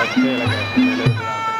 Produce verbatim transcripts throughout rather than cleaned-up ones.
aika selkeästi ne löytyy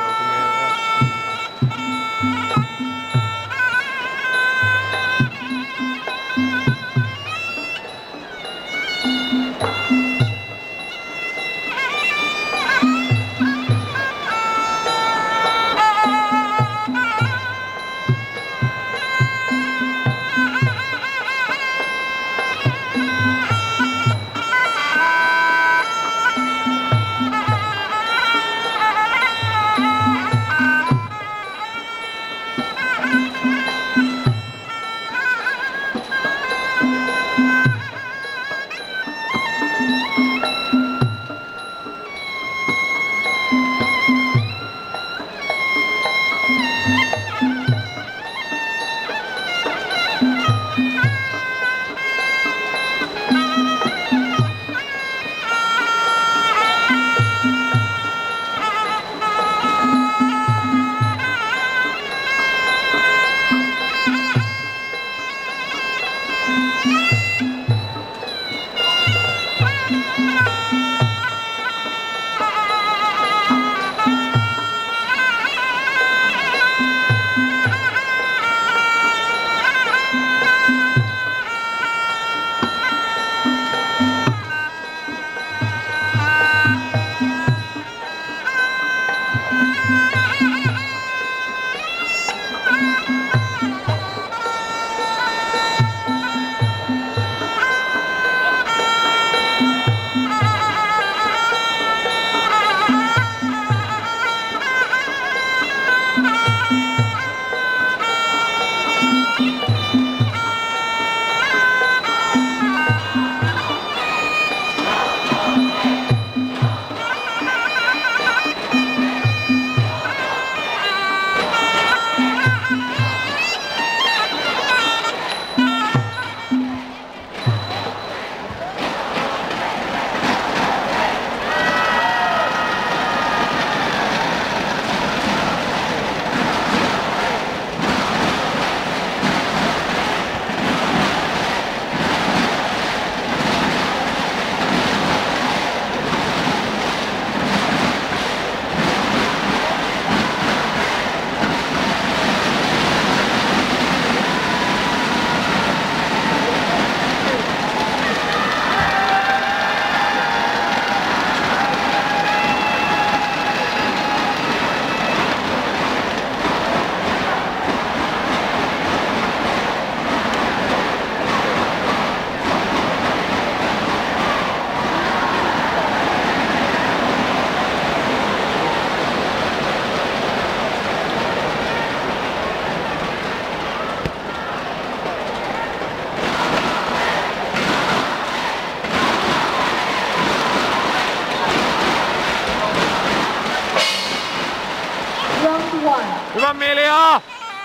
Hyvä Milja!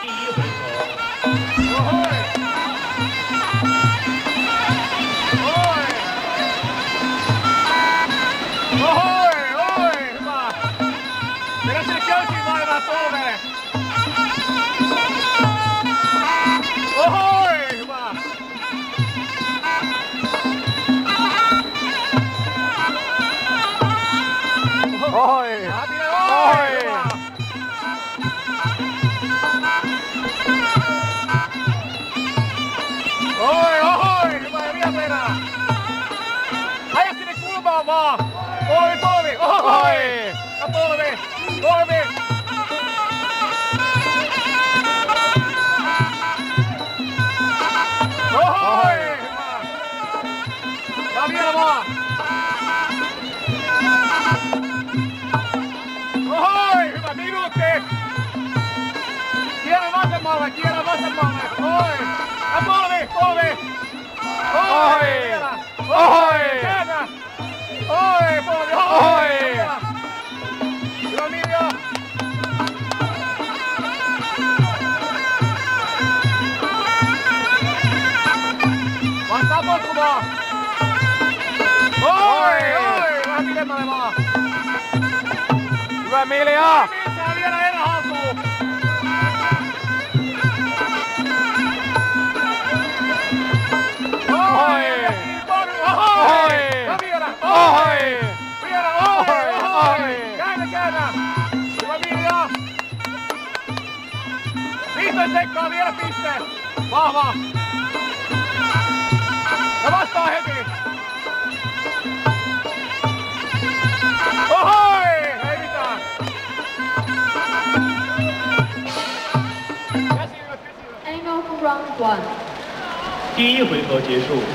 Oi! Oi! Oi, oi! Hyvä ja vielä perään! Aja sinne kulmaan vaan! Oi, polvi! Oi! Ja polvi! Polvi! Oi! Hyvä! Ja vielä vaan! Ohoi! Hyvä minuutti! Kierrä vasemmalle, kierrä vasemmalle! Oi! Ja polvi, polvi! Oi! Vielä! Oi! Käännä! Oi, polvi! Oi! Hyvä Milja! Vastaa potkumaan! Oi! Oi! Vähän pidemmälle vaan! Hyvä Milja! Saa vielä erä haltuun! Oi! Oi! Ja vielä! Oi! Vielä! Oi! Oi! Käännä, Sekkaa vielä piste. Vahva. Ja vastaa heti. Ohoi! Ei mitään. Käsi ylös, käsi ylös. End of round one. 第一回合结束。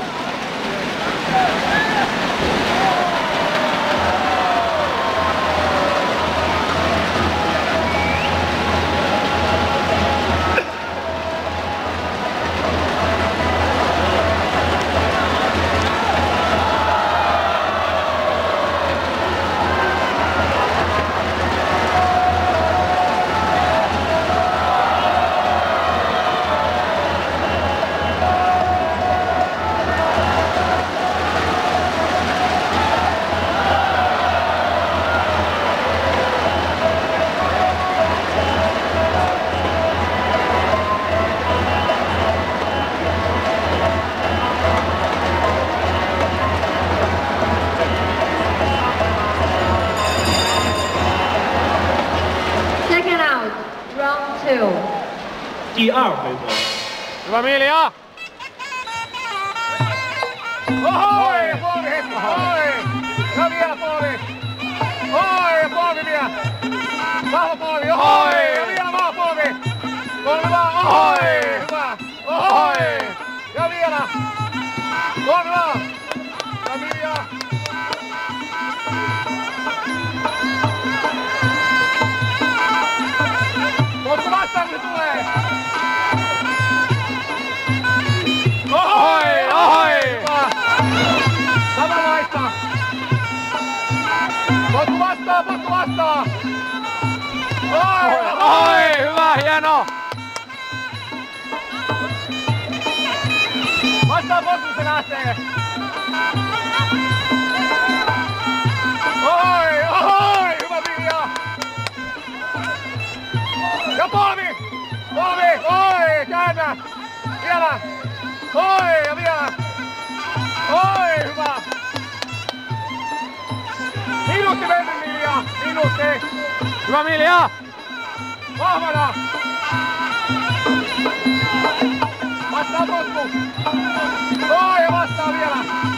第二回合。 Hyvä Milja! Ohoi! Ja polvi hetki! Ohoi! Ja vielä polvi! Ohoi! Ja polvi vielä! Vahva polvi! Ohoi! Ja vielä vahva polvi! Polvi vaan! Ohoi! Hyvä! Ohoi! Ja vielä! Polvi vaan! Ja Milja! Potku vastaan kun se tulee! Ohoi! Ohoi! Samanlaista! Potku vastaan! Potku vastaan! Ohoi! Ohoi! Hyvä! Hieno! Vastaan potku se lähtee! Ohoi! Ohoi! Hyvä Milja! Ja polvi! Polvi! Oi! Käännä! Vielä! Oi! Ja vielä! Oi! Hyvä! Minuutti mennyt Milja! Minuutti! Hyvä Milja! Vahvana! Vastaa potku! Oi! Ja vastaa vielä!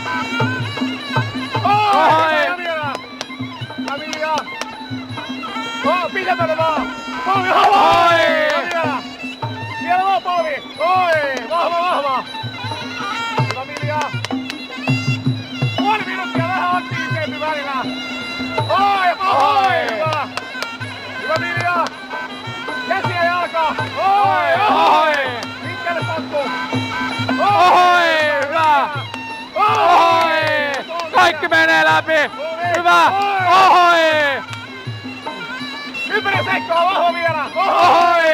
Oi! Ja vielä! Ja Milja! Oh, pidemmälle vaan! Polvi vahva! Oi! Ja vielä! Vielä vaan polvi! Oi! Vahva, vahva! Hyvä Milja! Puoli minuuttia vähän aktiivisempi välillä! Oi! Oi! Hyvä! Hyvä Milja! Käsi ja jalka! Oi! Oi! Pitkälle potku! Oi! Hyvä! Oi! Kaikki menee läpi! Hyvä! Oi! Ympäri Sekkaa, vahva vielä! Ohoi!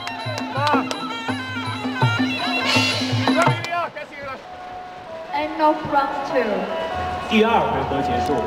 Hyvä Milja, käsi ylös! End of round two. 第二回合结束。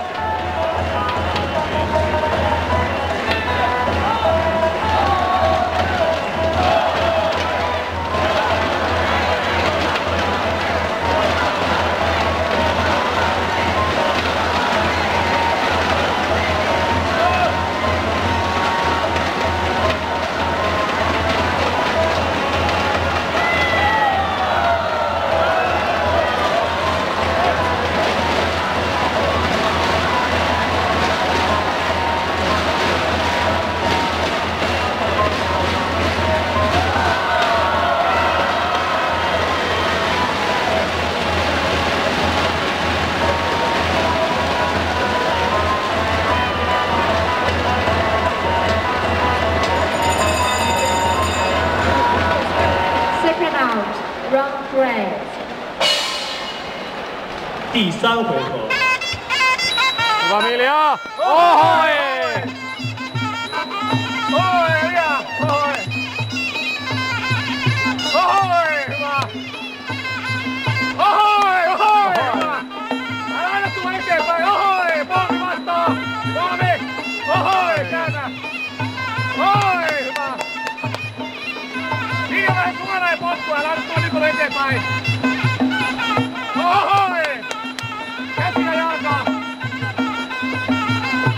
Round three. 第三回合。 Hyvä Milja! Ohoi! Ohoi! Milja! Ohoi! Ohoi! Hyvä! Ohoi! Ohoi! Hyvä! Älä aina tulla eteenpäin! Ohoi! Polvi vastaan! Polvi! Ohoi! Käännä! Ohoi! Hyvä! Liian vähän suoraan ja potkua! Älä aina tulla Nikola eteenpäin! Ohoi! Käsi ja jalka!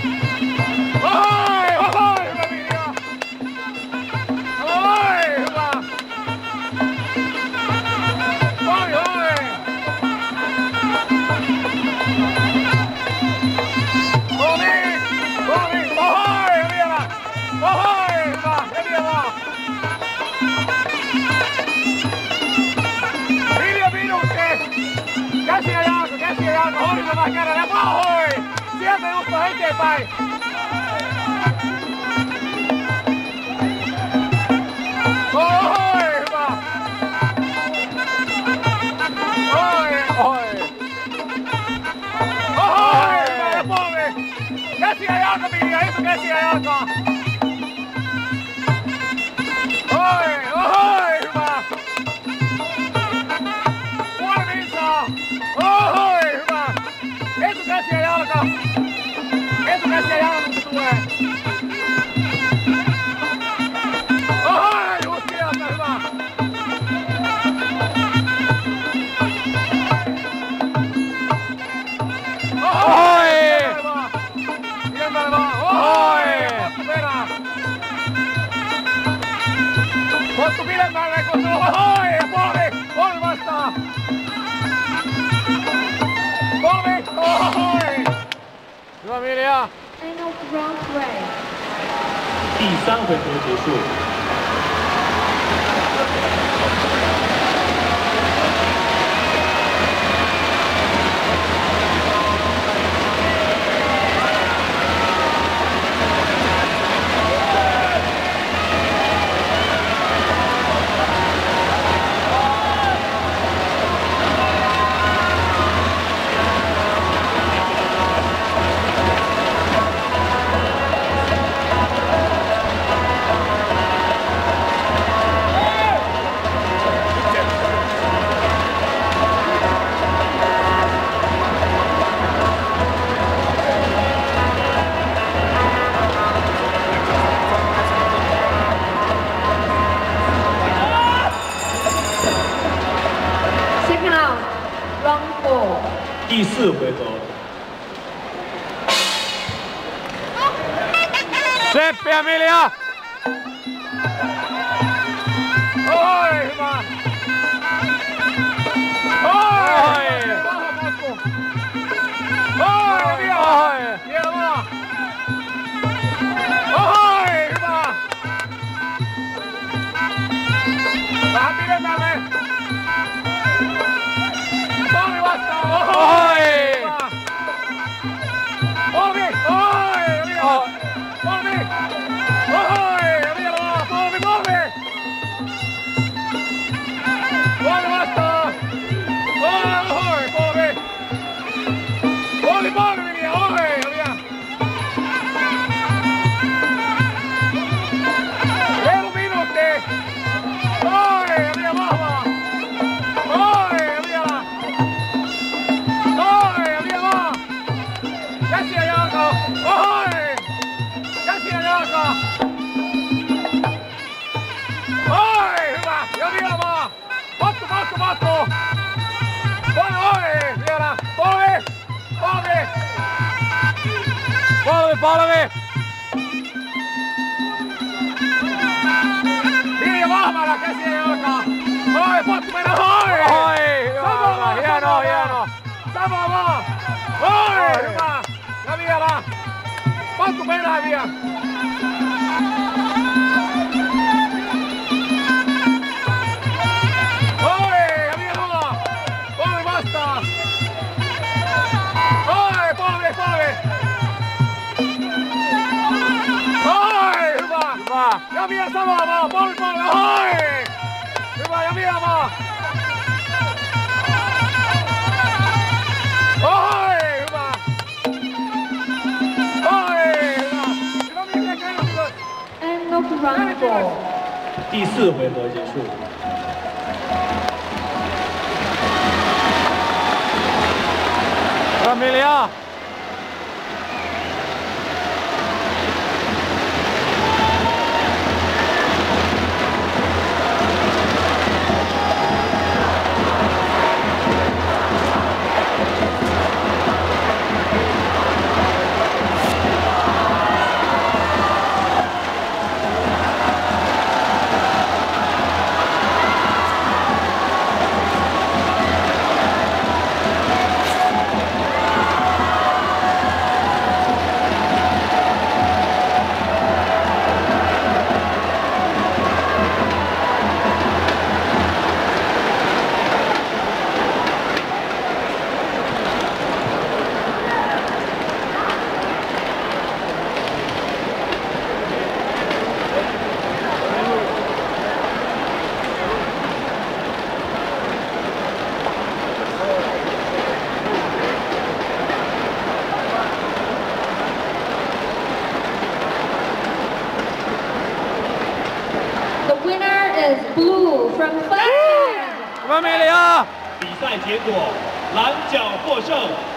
Ohoi! Ohoi! Hyvä Milja! Ohoi! Hyvä! Sieltä Juusto eteenpäin. Oi, hyvä. Oi, oi. Oi, hyvä ja polvi. Käsiä ja jalkapiiriä, iso käsiä ja jalkaa. Oi, oi, hyvä. Puoli vinsaa. Oi, hyvä. Etukäsi ja jalka. Etukäsi ja jalka, kun se tulee. Oi, just sieltä, hyvä. Oi! Pidemmälle vaan. Oi! Pottu perään. Pottu pidemmälle, kun se on. Oi! Ja polvi! Polvi vastaan. Polvi! Oi! Hyvä Milja! End of round three. 第三回合结束。 Second round. Round four. 第四回合， Seppi ja Milja! Oi, hyvä! Oi! Paha potku! Oi, vielä! Vielä vaan! Oi, hyvä! Vähän pidemmälle! Polvi vastaan! Oi! Hyvä! Polvi! Oi! Ja vielä! Polvi! Oi! Ja vielä vaan! Polvi, polvi! Polvi vastaan! Oi! Polvi! Polvi, polvi! Milja! Oi! Ja vielä! Reilu minuutti! Oi! Ja vielä vahvaa! Oi! Ja vielä! Oi! Ja vielä vaan! Käsiä jalkaa! Oi! Käsiä jalkaa! Oi! Hyvä! Ja vielä vaan! Pottu, pottu, pottu! Polvi! Oi! Vielä! Polvi! Polvi! Polvi, polvi! Milja vahvana käsiä jalkaa! Oi! Pottu mennä! Oi! Oi! Sama vaan! Hienoa, hienoa! Sama vaan! Oi! Hyvä! Ja vielä! Pottu perään vielä! Oi! Ja vielä vaan! Polvi vastaan! Oi! Polvi, polvi! Oi! Hyvä! Hyvä! Ja vielä samaa vaan! Polvi, polvi! Oi! Hyvä! Ja vielä vaan! Oi! Hyvä! Oi! Hyvä! Hyvä Milja, käännös! End of round four. 第四回合结束。 Hyvä Milja! Blue from Thailand. 我们美丽啊！ 比赛结果，蓝角获胜。